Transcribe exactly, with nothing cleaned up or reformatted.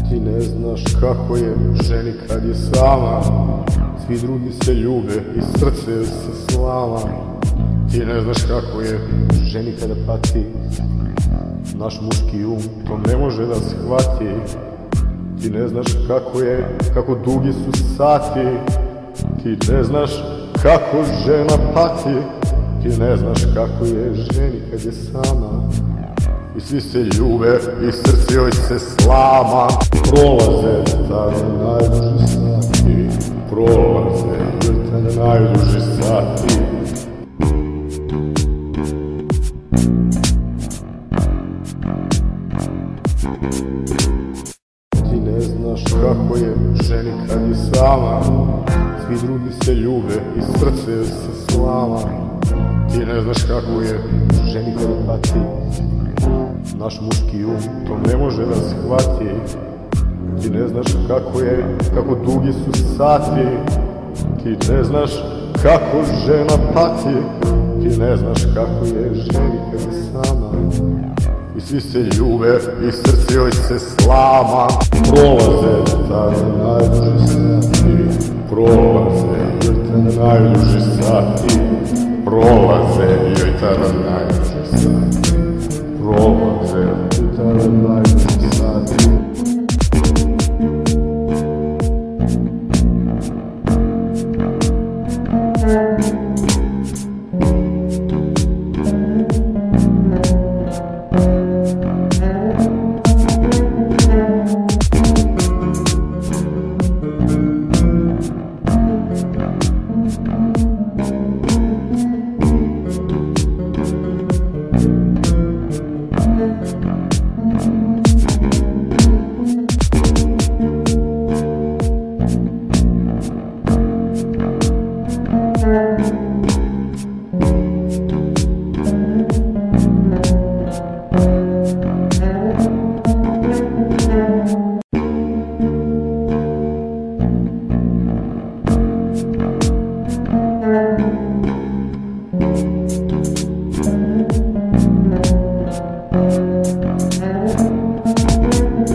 Ti ne znaš kako je ženi kad je sama, svi drugi se ljube i srce se slama. Ti ne znaš kako je ženi kada pati, naš muški um to ne može da shvati. Ti ne znaš kako je, kako dugi su sati. Ti ne znaš kako žena pati. Ti ne znaš kako je ženi kad je sama i svi se ljube i srce joj se slama. Prolaze tada najduži sati, prolaze tada najduži sati. Ti ne znaš kako je ženi kad je sama, svi drugi se ljube i srce joj se slama. Ti ne znaš kako je ženi kada pati, naš muški um to ne može da shvati. Ti ne znaš kako je, kako dugi su sati. Ti ne znaš kako žena pati. Ti ne znaš kako je ženi kad je sama i svi se ljube i srce joj se slama. Prolaze tada najduži sati, prolaze tada najduži sati, prolaze joj tada najduži sati, prolaze tada najduži sati.